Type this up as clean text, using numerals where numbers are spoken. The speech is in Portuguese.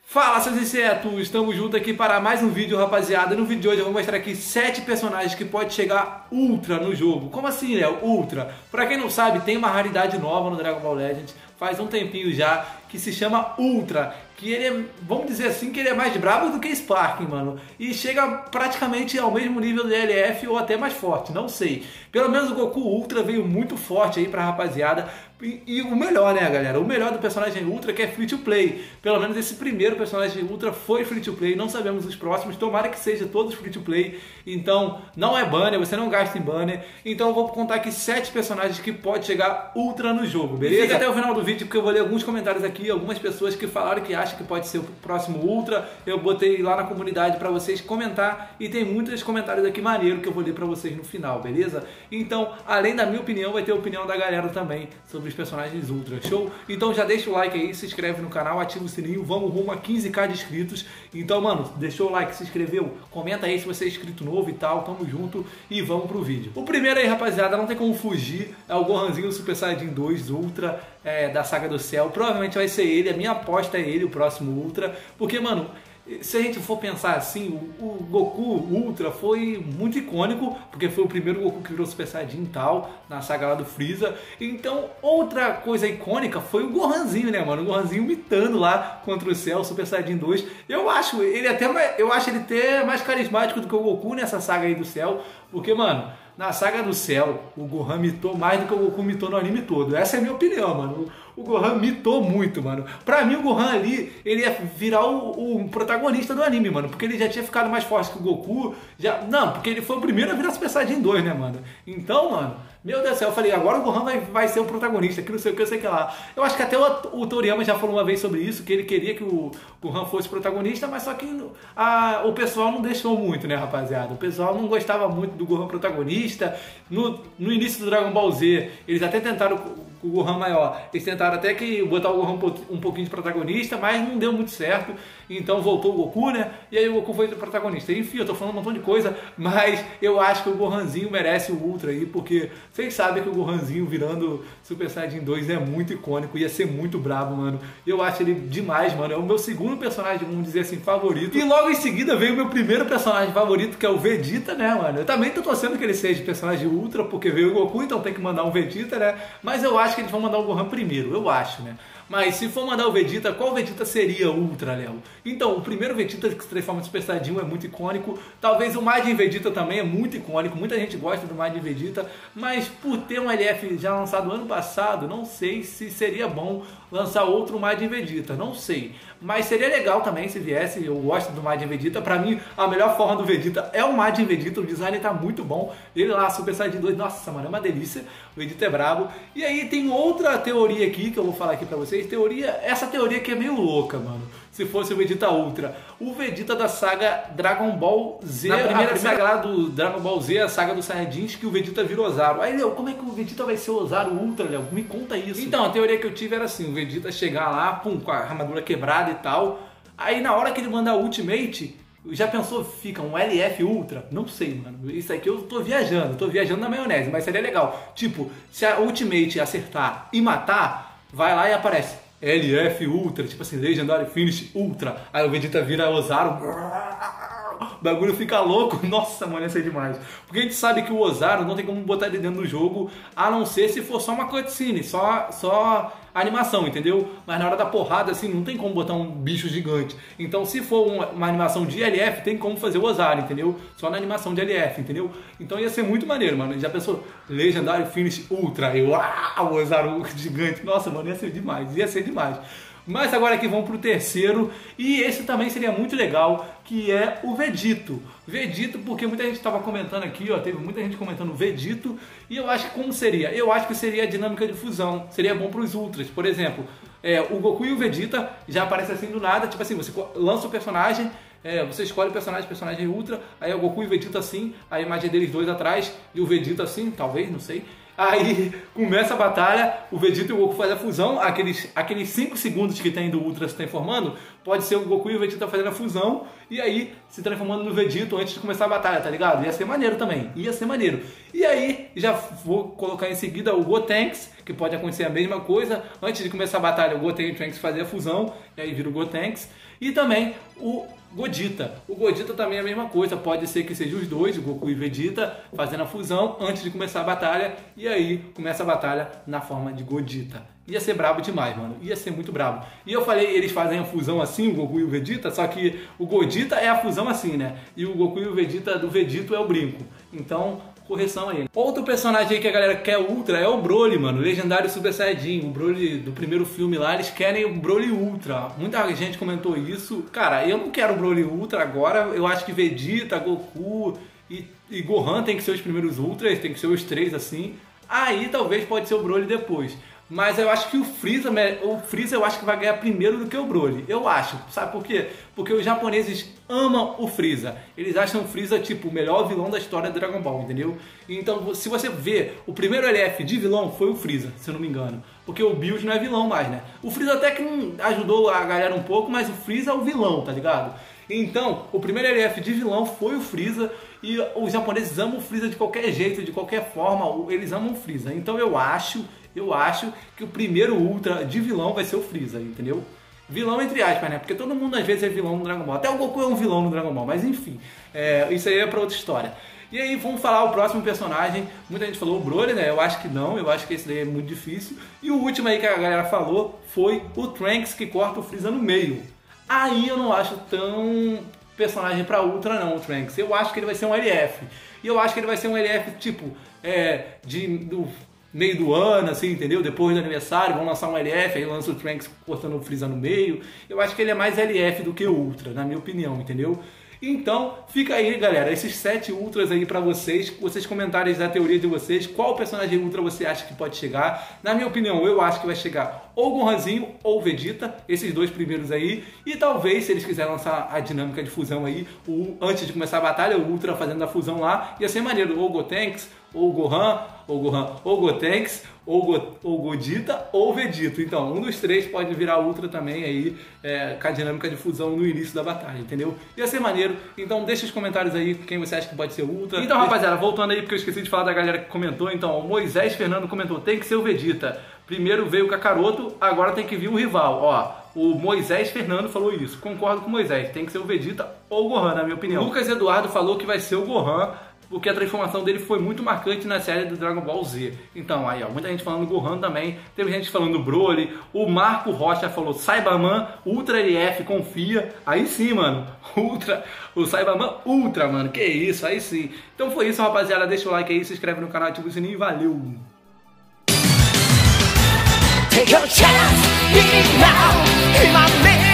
Fala, seus insetos! Estamos juntos aqui para mais um vídeo, rapaziada. No vídeo de hoje eu vou mostrar aqui 7 personagens que pode chegar Ultra no jogo. Como assim, Léo? Ultra? Pra quem não sabe, tem uma raridade nova no Dragon Ball Legends, faz um tempinho já, que se chama Ultra. Que ele é, vamos dizer assim, que ele é mais brabo do que Sparking, mano. E chega praticamente ao mesmo nível do LF ou até mais forte, não sei. Pelo menos o Goku Ultra veio muito forte aí pra rapaziada. E o melhor, né, galera? O melhor do personagem Ultra que é free to play. Pelo menos esse primeiro personagem Ultra foi free to play. Não sabemos os próximos. Tomara que seja todos free to play. Então, não é banner. Você não gasta em banner. Então, eu vou contar aqui 7 personagens que pode chegar Ultra no jogo, beleza? Fica até o final do vídeo porque eu vou ler alguns comentários aqui. Algumas pessoas que falaram que acham que pode ser o próximo Ultra. Eu botei lá na comunidade para vocês comentar. E tem muitos comentários aqui maneiro que eu vou ler para vocês no final, beleza? Então, além da minha opinião, vai ter a opinião da galera também sobre os personagens Ultra, show? Então já deixa o like aí, se inscreve no canal, ativa o sininho, vamos rumo a 15k de inscritos. Então, mano, deixou o like, se inscreveu, comenta aí se você é inscrito novo e tal, tamo junto e vamos pro vídeo. O primeiro aí, rapaziada, não tem como fugir, é o Gohanzinho Super Saiyajin 2 Ultra, da Saga do Céu. Provavelmente vai ser ele, a minha aposta é ele, o próximo Ultra, porque, mano, se a gente for pensar assim, o Goku Ultra foi muito icônico, porque foi o primeiro Goku que virou Super Saiyajin e tal, na saga lá do Freeza. Então, outra coisa icônica foi o Gohanzinho, né, mano? O Gohanzinho mitando lá contra o Cell, Super Saiyajin 2. Eu acho ele até mais carismático do que o Goku nessa saga aí do Cell, porque, mano, na saga do Cell, o Gohan mitou mais do que o Goku mitou no anime todo. Essa é a minha opinião, mano. O Gohan mitou muito, mano. Pra mim, o Gohan ali, ele ia virar o protagonista do anime, mano. Porque ele já tinha ficado mais forte que o Goku. Não, porque ele foi o primeiro a virar Super Saiyajin 2, né, mano? Então, mano, meu Deus do céu, eu falei, agora o Gohan vai ser o protagonista, que não sei o que, eu sei que lá. Eu acho que até o Toriyama já falou uma vez sobre isso, que ele queria que o Gohan fosse protagonista, mas só que o pessoal não deixou muito, né, rapaziada? O pessoal não gostava muito do Gohan protagonista. No início do Dragon Ball Z, eles até tentaram com o Gohan maior, eles tentaram até que botar o Gohan um pouquinho de protagonista, mas não deu muito certo, então voltou o Goku, né, e aí o Goku foi o protagonista. Enfim, eu tô falando um montão de coisa, mas eu acho que o Gohanzinho merece o Ultra aí, porque vocês sabem que o Gohanzinho virando Super Saiyajin 2 é muito icônico, ia ser muito brabo, mano. Eu acho ele demais, mano, é o meu segundo personagem, vamos dizer assim, favorito, e logo em seguida veio o meu primeiro personagem favorito, que é o Vegeta, né, mano. Eu também tô torcendo que ele seja personagem Ultra, porque veio o Goku, então tem que mandar um Vegeta, né, mas eu acho que eles vão mandar o Gohan primeiro, eu acho, né. Mas se for mandar o Vegeta, qual Vegeta seria Ultra, Léo? Então, o primeiro Vegeta que se transforma em Super Saiyajin é muito icônico. Talvez o Majin Vegeta também é muito icônico. Muita gente gosta do Majin Vegeta. Mas por ter um LF já lançado ano passado, não sei se seria bom lançar outro Majin Vegeta. Não sei. Mas seria legal também se viesse. Eu gosto do Majin Vegeta. Pra mim, a melhor forma do Vegeta é o Majin Vegeta. O design tá muito bom. Ele lá, Super Saiyajin 2, nossa, mano, é uma delícia. O Vegeta é brabo. E aí tem outra teoria aqui que eu vou falar aqui pra vocês. Essa teoria que é meio louca, mano. Se fosse o Vegeta Ultra, o Vegeta da saga Dragon Ball Z, na primeira saga lá do Dragon Ball Z, a saga dos Saiyajins, que o Vegeta virou Ozaru. Aí, Léo, como é que o Vegeta vai ser Ozaru Ultra, Léo? Me conta isso. Então, a teoria que eu tive era assim, o Vegeta chegar lá, pum, com a armadura quebrada e tal. Aí na hora que ele mandar o Ultimate, já pensou, fica um LF Ultra? Não sei, mano. Isso aqui eu tô viajando na maionese, mas seria legal. Tipo, se a Ultimate acertar e matar, vai lá e aparece LF Ultra, tipo assim, Legendary Finish Ultra. Aí o Vegeta vira Ozaru. O bagulho fica louco. Nossa, mano, ia ser demais. Porque a gente sabe que o Ozaru não tem como botar ele dentro do jogo, a não ser se for só uma cutscene, só animação, entendeu? Mas na hora da porrada, assim, não tem como botar um bicho gigante. Então, se for uma animação de LF, tem como fazer o Ozaru, entendeu? Só na animação de LF, entendeu? Então ia ser muito maneiro, mano. Já pensou? Legendary Finish Ultra. O Ozaru gigante. Nossa, mano, ia ser demais. Ia ser demais. Mas agora aqui vamos pro terceiro, e esse também seria muito legal, que é o Vegito. Vegito, porque muita gente estava comentando aqui, ó, teve muita gente comentando Vegito, e eu acho que como seria? Eu acho que seria a dinâmica de fusão, seria bom para os Ultras. Por exemplo, o Goku e o Vegeta já aparecem assim do nada, tipo assim, você lança o personagem, você escolhe o personagem Ultra, aí é o Goku e o Vegeta assim, a imagem deles dois atrás, e o Vegeta assim, talvez, não sei. Aí começa a batalha, o Vegeta e o Goku fazem a fusão, aqueles 5 segundos que tem do Ultra se transformando, pode ser o Goku e o Vegeta fazendo a fusão e aí se transformando no Vegito antes de começar a batalha, tá ligado? Ia ser maneiro também, ia ser maneiro. E aí já vou colocar em seguida o Gotenks, que pode acontecer a mesma coisa. Antes de começar a batalha, o Goten e o Trunks fazer a fusão, e aí vira o Gotenks. E também o Godita. O Godita também é a mesma coisa, pode ser que seja os dois, o Goku e o Vegeta, fazendo a fusão antes de começar a batalha, e aí começa a batalha na forma de Godita. Ia ser brabo demais, mano, ia ser muito brabo. E eu falei, eles fazem a fusão assim, o Goku e o Vegeta, só que o Godita é a fusão assim, né? E o Goku e o Vegeta do Vegito é o brinco. Então, correção aí. Outro personagem aí que a galera quer Ultra é o Broly, mano, legendário Super Saiyajin. O Broly do primeiro filme lá, eles querem o Broly Ultra. Muita gente comentou isso. Cara, eu não quero o Broly Ultra agora. Eu acho que Vegeta, Goku e Gohan tem que ser os primeiros Ultras, tem que ser os 3 assim. Aí talvez pode ser o Broly depois. Mas eu acho que o Freeza eu acho que vai ganhar primeiro do que o Broly. Eu acho. Sabe por quê? Porque os japoneses amam o Freeza. Eles acham o Freeza, tipo, o melhor vilão da história do Dragon Ball, entendeu? Então, se você ver, o primeiro LF de vilão foi o Freeza, se eu não me engano. Porque o Bills não é vilão mais, né? O Freeza até que ajudou a galera um pouco, mas o Freeza é o vilão, tá ligado? Então, o primeiro LF de vilão foi o Freeza. E os japoneses amam o Freeza de qualquer jeito, de qualquer forma, eles amam o Freeza. Então eu acho que o primeiro Ultra de vilão vai ser o Freeza, entendeu? Vilão entre aspas, né? Porque todo mundo às vezes é vilão no Dragon Ball. Até o Goku é um vilão no Dragon Ball, mas enfim. Isso aí é pra outra história. E aí vamos falar o próximo personagem. Muita gente falou o Broly, né? Eu acho que não, eu acho que esse daí é muito difícil. E o último aí que a galera falou foi o Trunks, que corta o Freeza no meio. Aí eu não acho tão personagem pra Ultra não, o Trunks. Eu acho que ele vai ser um LF. E eu acho que ele vai ser um LF tipo do meio do ano, assim, entendeu? Depois do aniversário, vão lançar um LF, aí lança o Trunks cortando o Freeza no meio. Eu acho que ele é mais LF do que Ultra, na minha opinião, entendeu? Então, fica aí, galera, esses 7 Ultras aí pra vocês comentarem da teoria de vocês, qual personagem Ultra você acha que pode chegar. Na minha opinião, eu acho que vai chegar ou o Gohanzinho ou o Vegeta, esses dois primeiros aí, e talvez, se eles quiserem lançar a dinâmica de fusão aí, antes de começar a batalha, o Ultra fazendo a fusão lá, ia ser maneiro, ou o Gotenks, ou o Gohan, ou o Gotenks, ou o Godita, ou o Vegeta. Então, um dos 3 pode virar Ultra também aí, com a dinâmica de fusão no início da batalha, entendeu? Ia ser maneiro. Então, deixa os comentários aí quem você acha que pode ser Ultra. Então, rapaziada, voltando aí, porque eu esqueci de falar da galera que comentou. Então, o Moisés Fernando comentou, tem que ser o Vegeta. Primeiro veio o Kakaroto, agora tem que vir o rival. Ó, o Moisés Fernando falou isso. Concordo com o Moisés, tem que ser o Vegeta ou o Gohan, na minha opinião. O Lucas Eduardo falou que vai ser o Gohan, porque a transformação dele foi muito marcante na série do Dragon Ball Z. Então, aí, ó, muita gente falando Gohan também, teve gente falando Broly, o Marco Rocha falou Saibaman, Ultra LF, confia. Aí sim, mano, o Saibaman Ultra, mano, que isso, aí sim. Então foi isso, rapaziada, deixa o like aí, se inscreve no canal, ativa o sininho e valeu! Take your chance, be now, in my